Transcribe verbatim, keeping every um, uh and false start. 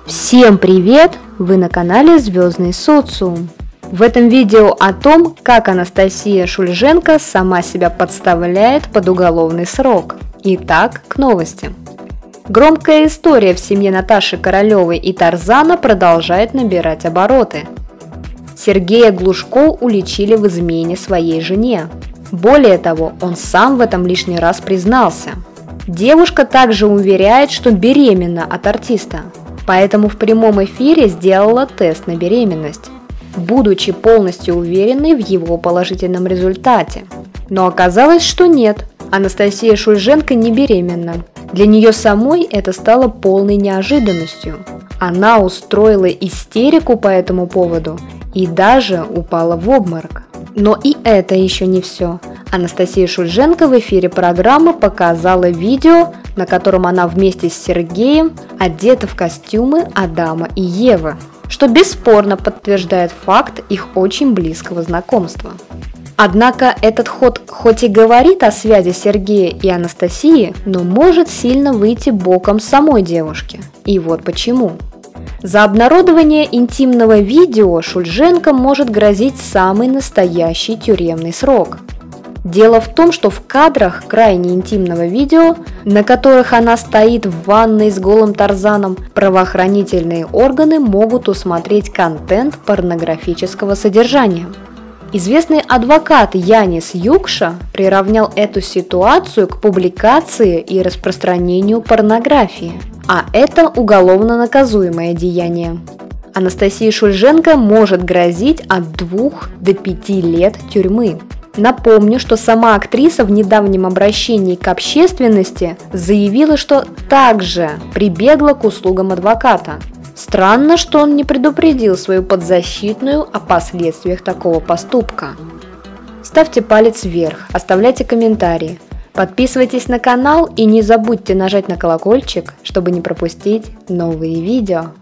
Всем привет! Вы на канале Звездный социум. В этом видео о том, как Анастасия Шульженко сама себя подставляет под уголовный срок. Итак, к новости. Громкая история в семье Наташи Королевой и Тарзана продолжает набирать обороты. Сергея Глушко уличили в измене своей жене. Более того, он сам в этом лишний раз признался. Девушка также уверяет, что беременна от артиста, поэтому в прямом эфире сделала тест на беременность, будучи полностью уверенной в его положительном результате. Но оказалось, что нет, Анастасия Шульженко не беременна. Для нее самой это стало полной неожиданностью. Она устроила истерику по этому поводу и даже упала в обморок. Но и это еще не все. Анастасия Шульженко в эфире программы показала видео, на котором она вместе с Сергеем одета в костюмы Адама и Евы, что бесспорно подтверждает факт их очень близкого знакомства. Однако этот ход хоть и говорит о связи Сергея и Анастасии, но может сильно выйти боком самой девушки. И вот почему. За обнародование интимного видео Шульженко может грозить самый настоящий тюремный срок. Дело в том, что в кадрах крайне интимного видео, на которых она стоит в ванной с голым Тарзаном, правоохранительные органы могут усмотреть контент порнографического содержания. Известный адвокат Янис Юкша приравнял эту ситуацию к публикации и распространению порнографии, а это уголовно наказуемое деяние. Анастасии Шульженко может грозить от двух до пяти лет тюрьмы. Напомню, что сама актриса в недавнем обращении к общественности заявила, что также прибегла к услугам адвоката. Странно, что он не предупредил свою подзащитную о последствиях такого поступка. Ставьте палец вверх, оставляйте комментарии, подписывайтесь на канал и не забудьте нажать на колокольчик, чтобы не пропустить новые видео.